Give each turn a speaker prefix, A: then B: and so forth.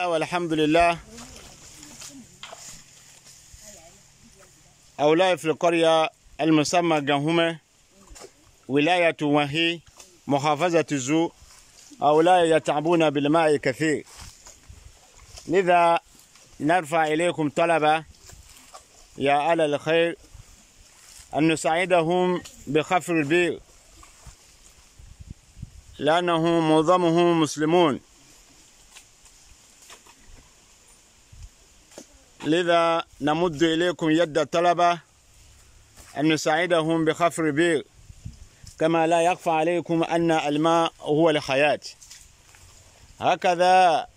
A: والحمد لله. أولاء في القرية المسمى جنهمة ولاية وهي محافظة الزو، أولاء يتعبون بالماء كثير، لذا نرفع إليكم طلبة يا أهل الخير أن نساعدهم بخفر البئر، لأنه معظمهم مسلمون، لذا نمد إليكم يد الطلبة أن نساعدهم بخفر البئر، كما لا يخفى عليكم أن الماء هو الحياة. هكذا